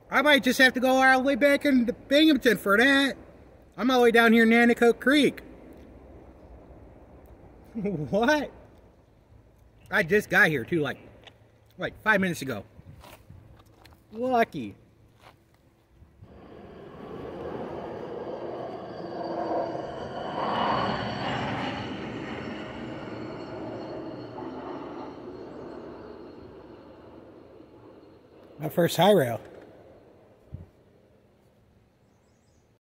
I might just have to go all the way back into Binghamton for that. I'm all the way down here in Nanticoke Creek. What? I just got here too, like 5 minutes ago. Lucky. My first high rail.